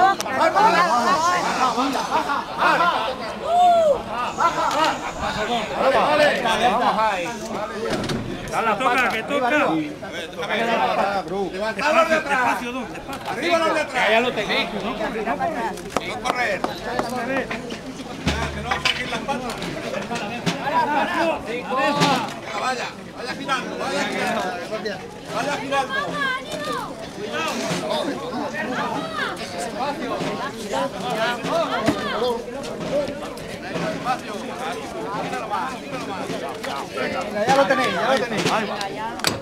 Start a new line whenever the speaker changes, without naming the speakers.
Que toca. Despacio, dos, despacio.
Arriba los de atrás.
Ya lo tenéis, ¿no?
No correr. Que no saquen las patas. Vaya girando, vaya girando. Vaya girando.
Ya lo tenéis, ya lo tenéis.